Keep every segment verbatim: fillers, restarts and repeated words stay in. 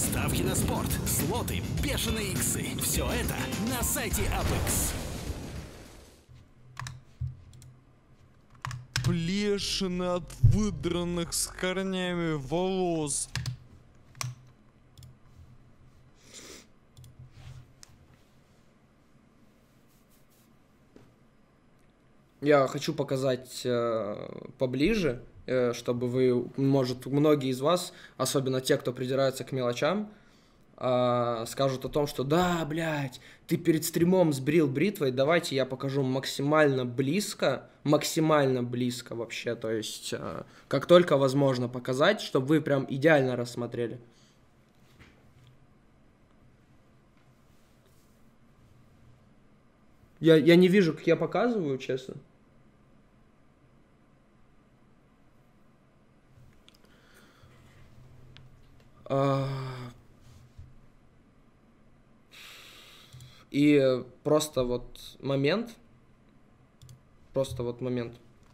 ставки на спорт, слоты, бешеные иксы. Все это на сайте Апекс. Плешины от выдранных с корнями волос. Я хочу показать э, поближе, э, чтобы вы, может, многие из вас, особенно те, кто придирается к мелочам, э, скажут о том, что да, блядь, ты перед стримом сбрил бритвой, давайте я покажу максимально близко, максимально близко вообще, то есть э, как только возможно показать, чтобы вы прям идеально рассмотрели. Я, я не вижу, как я показываю, честно. И просто вот момент, просто вот момент.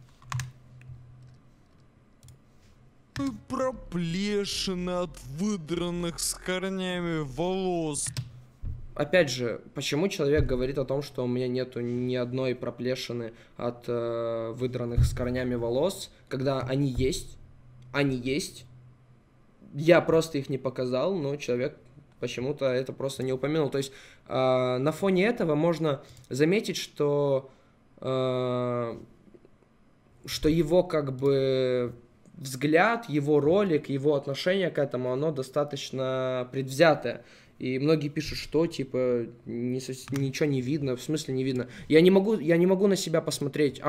Проплешины от выдранных с корнями волос. Опять же, почему человек говорит о том, что у меня нету ни одной проплешины от э, выдранных с корнями волос, когда они есть, они есть. Я просто их не показал, но человек почему-то это просто не упомянул. То есть э, на фоне этого можно заметить, что, э, что его как бы взгляд, его ролик, его отношение к этому, оно достаточно предвзятое. И многие пишут, что типа не, ничего не видно, в смысле не видно. Я не могу, я не могу на себя посмотреть.